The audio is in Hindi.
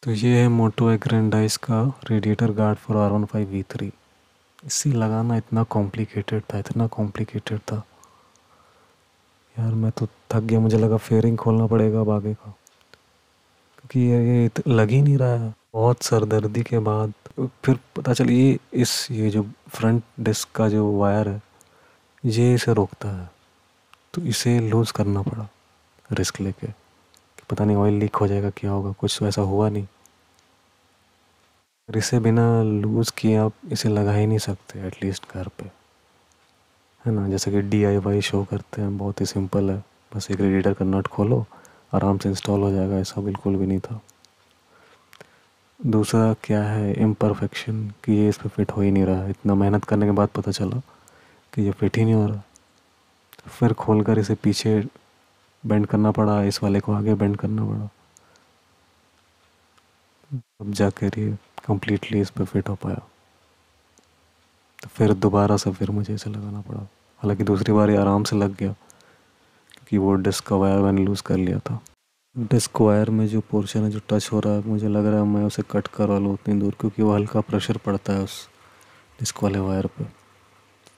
तो ये है मोटो एग्रेंडाइज का रेडिएटर गार्ड फॉर R15V3। इसे लगाना इतना कॉम्प्लिकेटेड था यार। मैं तो थक गया, मुझे लगा फेयरिंग खोलना पड़ेगा अब आगे का, क्योंकि ये लग ही नहीं रहा है। बहुत सरदर्दी के बाद फिर पता चली ये जो फ्रंट डिस्क का जो वायर है ये इसे रोकता है, तो इसे लूज़ करना पड़ा रिस्क लेके कि पता नहीं ऑयल लीक हो जाएगा, क्या होगा। कुछ वैसा हुआ नहीं। और इसे बिना लूज़ किए आप इसे लगा ही नहीं सकते एटलीस्ट घर पे, है ना। जैसे कि DIY शो करते हैं, बहुत ही सिंपल है। बस एक रेडिएटर का नट खोलो, आराम से इंस्टॉल हो जाएगा। ऐसा बिल्कुल भी नहीं था। दूसरा क्या है, इम्परफेक्शन, कि ये इस पर फिट हो ही नहीं रहा है। इतना मेहनत करने के बाद पता चला कि ये फिट ही नहीं हो रहा। फिर खोलकर इसे पीछे बेंड करना पड़ा, इस वाले को आगे बेंड करना पड़ा, अब जाकर ये कम्प्लीटली इस पर फिट हो पाया। तो फिर दोबारा से फिर मुझे इसे लगाना पड़ा। हालांकि दूसरी बार ये आराम से लग गया, क्योंकि वो डिस्क का वायर मैंने लूज़ कर लिया था। डिस्क वायर में जो पोर्शन है जो टच हो रहा है, मुझे लग रहा है मैं उसे कट करवा लूँ उतनी दूर, क्योंकि वो हल्का प्रेशर पड़ता है उस डिस्क वाले वायर पे।